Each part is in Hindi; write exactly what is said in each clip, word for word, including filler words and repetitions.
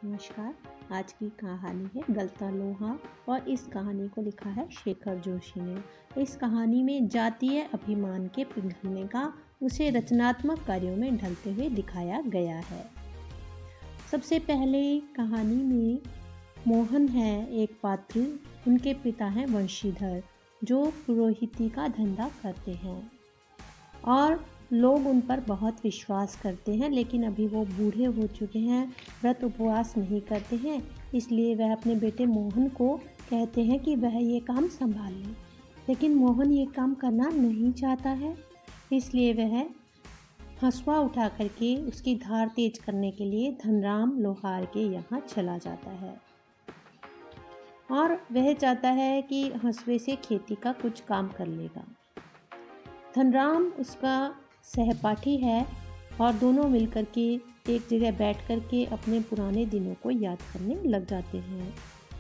नमस्कार। आज की कहानी है गलता लोहा और इस कहानी को लिखा है शेखर जोशी ने। इस कहानी में जातीय अभिमान के पिघलने का उसे रचनात्मक कार्यों में ढलते हुए दिखाया गया है। सबसे पहले कहानी में मोहन है एक पात्र। उनके पिता हैं वंशीधर जो पुरोहिती का धंधा करते हैं और लोग उन पर बहुत विश्वास करते हैं, लेकिन अभी वो बूढ़े हो चुके हैं, व्रत उपवास नहीं करते हैं। इसलिए वह अपने बेटे मोहन को कहते हैं कि वह ये काम संभाल ले, लेकिन मोहन ये काम करना नहीं चाहता है। इसलिए वह हंसुआ उठा करके उसकी धार तेज करने के लिए धनराम लोहार के यहाँ चला जाता है और वह चाहता है कि हंसुए से खेती का कुछ काम कर लेगा। धनराम उसका सहपाठी है और दोनों मिलकर के एक जगह बैठ कर के अपने पुराने दिनों को याद करने लग जाते हैं।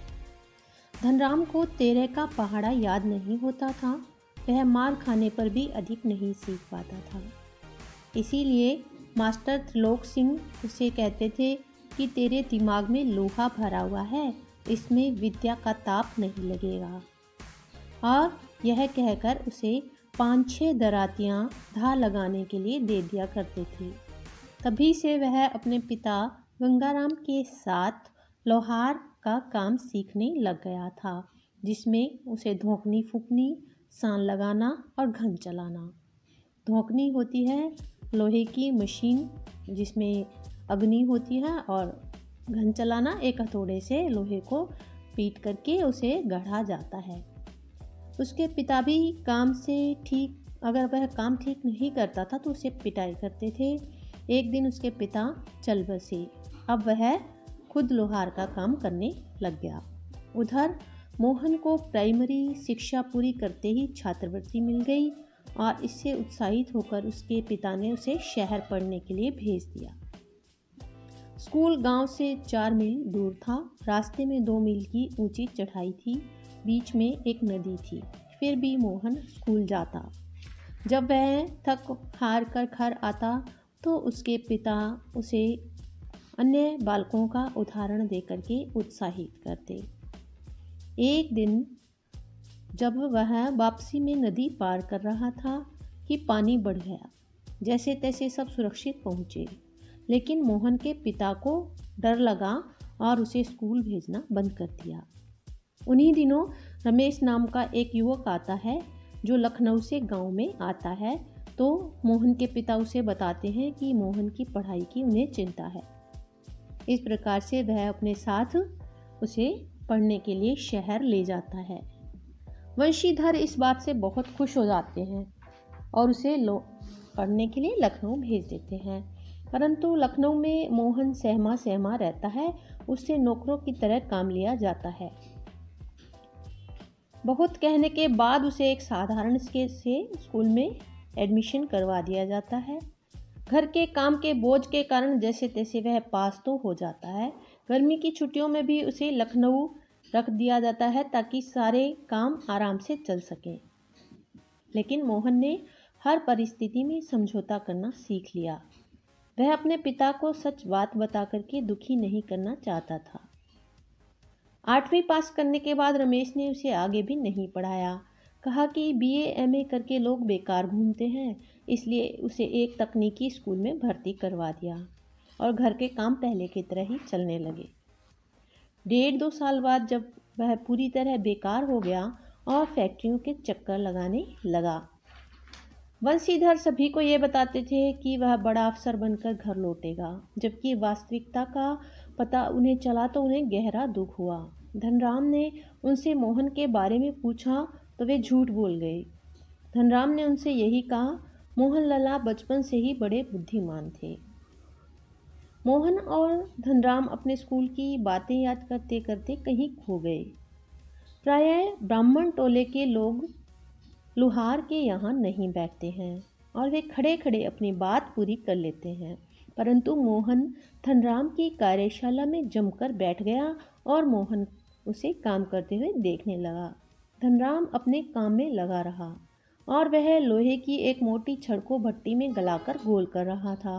धनराम को तेरह का पहाड़ा याद नहीं होता था। वह मार खाने पर भी अधिक नहीं सीख पाता था। इसीलिए मास्टर त्रिलोक सिंह उसे कहते थे कि तेरे दिमाग में लोहा भरा हुआ है, इसमें विद्या का ताप नहीं लगेगा। और यह कहकर उसे पाँच छः दरातियाँ धार लगाने के लिए दे दिया करते थे। तभी से वह अपने पिता गंगाराम के साथ लोहार का काम सीखने लग गया था, जिसमें उसे धोकनी फूकनी, सान लगाना और घन चलाना। धोकनी होती है लोहे की मशीन जिसमें अग्नि होती है, और घन चलाना एक हथौड़े से लोहे को पीट करके उसे गढ़ा जाता है। उसके पिता भी काम से ठीक अगर वह काम ठीक नहीं करता था तो उसे पिटाई करते थे। एक दिन उसके पिता चल बसे। अब वह खुद लोहार का काम करने लग गया। उधर मोहन को प्राइमरी शिक्षा पूरी करते ही छात्रवृत्ति मिल गई और इससे उत्साहित होकर उसके पिता ने उसे शहर पढ़ने के लिए भेज दिया। स्कूल गांव से चार मील दूर था। रास्ते में दो मील की ऊंची चढ़ाई थी, बीच में एक नदी थी। फिर भी मोहन स्कूल जाता। जब वह थक हार कर घर आता तो उसके पिता उसे अन्य बालकों का उदाहरण देकर के उत्साहित करते। एक दिन जब वह वापसी में नदी पार कर रहा था कि पानी बढ़ गया। जैसे तैसे सब सुरक्षित पहुँचे, लेकिन मोहन के पिता को डर लगा और उसे स्कूल भेजना बंद कर दिया। उन्हीं दिनों रमेश नाम का एक युवक आता है जो लखनऊ से गांव में आता है। तो मोहन के पिता उसे बताते हैं कि मोहन की पढ़ाई की उन्हें चिंता है। इस प्रकार से वह अपने साथ उसे पढ़ने के लिए शहर ले जाता है। वंशीधर इस बात से बहुत खुश हो जाते हैं और उसे लो पढ़ने के लिए लखनऊ भेज देते हैं। परंतु लखनऊ में मोहन सहमा सहमा रहता है। उससे नौकरों की तरह काम लिया जाता है। बहुत कहने के बाद उसे एक साधारण से स्कूल में एडमिशन करवा दिया जाता है। घर के काम के बोझ के कारण जैसे तैसे वह पास तो हो जाता है। गर्मी की छुट्टियों में भी उसे लखनऊ रख दिया जाता है ताकि सारे काम आराम से चल सकें। लेकिन मोहन ने हर परिस्थिति में समझौता करना सीख लिया। वह अपने पिता को सच बात बता करके दुखी नहीं करना चाहता था। आठवीं पास करने के बाद रमेश ने उसे आगे भी नहीं पढ़ाया। कहा कि बीए एमए करके लोग बेकार घूमते हैं, इसलिए उसे एक तकनीकी स्कूल में भर्ती करवा दिया और घर के काम पहले की तरह ही चलने लगे। डेढ़ दो साल बाद जब वह पूरी तरह बेकार हो गया और फैक्ट्रियों के चक्कर लगाने लगा। वंशीधर सभी को ये बताते थे कि वह बड़ा अफसर बनकर घर लौटेगा, जबकि वास्तविकता का पता उन्हें चला तो उन्हें गहरा दुख हुआ। धनराम ने उनसे मोहन के बारे में पूछा तो वे झूठ बोल गए। धनराम ने उनसे यही कहा, मोहन लला बचपन से ही बड़े बुद्धिमान थे। मोहन और धनराम अपने स्कूल की बातें याद करते करते कहीं खो गए। प्रायः ब्राह्मण टोले के लोग लोहार के यहाँ नहीं बैठते हैं और वे खड़े खड़े अपनी बात पूरी कर लेते हैं। परंतु मोहन धनराम की कार्यशाला में जमकर बैठ गया और मोहन उसे काम करते हुए देखने लगा। धनराम अपने काम में लगा रहा और वह लोहे की एक मोटी छड़ को भट्टी में गलाकर गोल कर रहा था।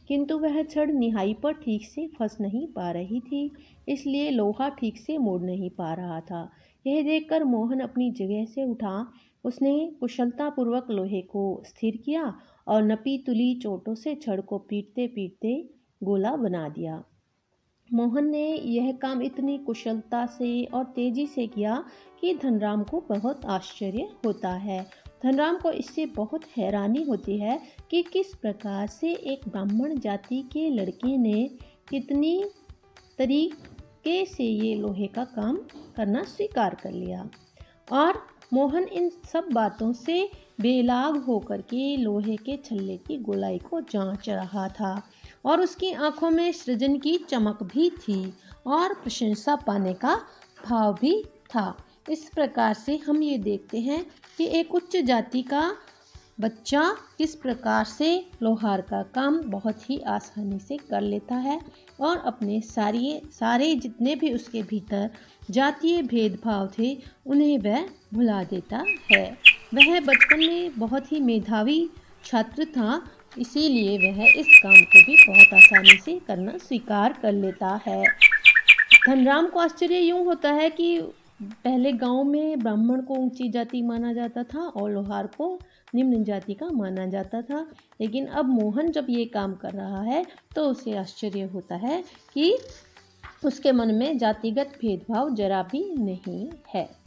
किंतु वह छड़ निहाई पर ठीक से फंस नहीं पा रही थी, इसलिए लोहा ठीक से मुड़ नहीं पा रहा था। यह देखकर मोहन अपनी जगह से उठा। उसने कुशलतापूर्वक लोहे को स्थिर किया और नपी तुली चोटों से छड़ को पीटते पीटते गोला बना दिया। मोहन ने यह काम इतनी कुशलता से और तेजी से किया कि धनराम को बहुत आश्चर्य होता है। धनराम को इससे बहुत हैरानी होती है कि किस प्रकार से एक ब्राह्मण जाति के लड़के ने कितनी तरीके से ये लोहे का काम करना स्वीकार कर लिया। और मोहन इन सब बातों से बेलाग होकर के लोहे के छल्ले की गोलाई को जांच रहा था और उसकी आंखों में सृजन की चमक भी थी और प्रशंसा पाने का भाव भी था। इस प्रकार से हम ये देखते हैं कि एक उच्च जाति का बच्चा किस प्रकार से लोहार का काम बहुत ही आसानी से कर लेता है और अपने सारे सारे जितने भी उसके भीतर जातीय भेदभाव थे उन्हें वह भुला देता है। वह बचपन में बहुत ही मेधावी छात्र था, इसीलिए वह इस काम को भी बहुत आसानी से करना स्वीकार कर लेता है। धनराम को आश्चर्य यूँ होता है कि पहले गांव में ब्राह्मण को ऊंची जाति माना जाता था और लोहार को निम्न जाति का माना जाता था, लेकिन अब मोहन जब ये काम कर रहा है तो उसे आश्चर्य होता है कि उसके मन में जातिगत भेदभाव जरा भी नहीं है।